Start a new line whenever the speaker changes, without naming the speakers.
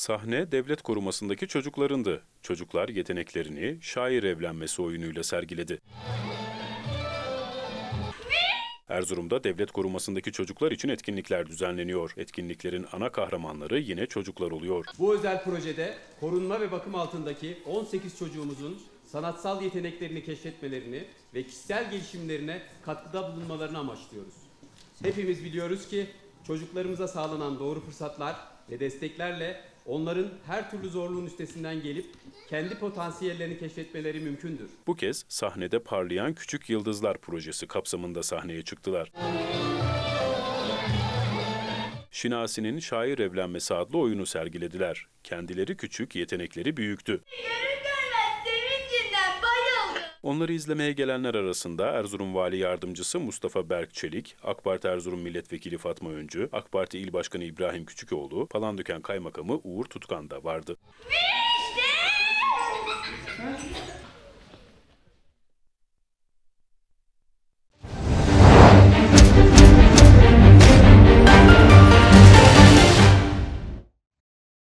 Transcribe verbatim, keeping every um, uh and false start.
Sahne devlet korumasındaki çocuklarındı. Çocuklar yeteneklerini şair evlenmesi oyunuyla sergiledi. Erzurum'da devlet korumasındaki çocuklar için etkinlikler düzenleniyor. Etkinliklerin ana kahramanları yine çocuklar oluyor.
Bu özel projede korunma ve bakım altındaki on sekiz çocuğumuzun sanatsal yeteneklerini keşfetmelerini ve kişisel gelişimlerine katkıda bulunmalarını amaçlıyoruz. Hepimiz biliyoruz ki çocuklarımıza sağlanan doğru fırsatlar ve desteklerle onların her türlü zorluğun üstesinden gelip kendi potansiyellerini keşfetmeleri mümkündür.
Bu kez sahnede Parlayan Küçük Yıldızlar projesi kapsamında sahneye çıktılar. Şinasi'nin Şair Evlenmesi adlı oyunu sergilediler. Kendileri küçük, yetenekleri büyüktü.
Görür görmez sevincinden bayıldı.
Onları izlemeye gelenler arasında Erzurum Vali Yardımcısı Mustafa Berk Çelik, AK Parti Erzurum Milletvekili Fatma Öncü, AK Parti İl Başkanı İbrahim Küçükoğlu, Palandöken Kaymakamı Uğur Tutkan da vardı.
İşte!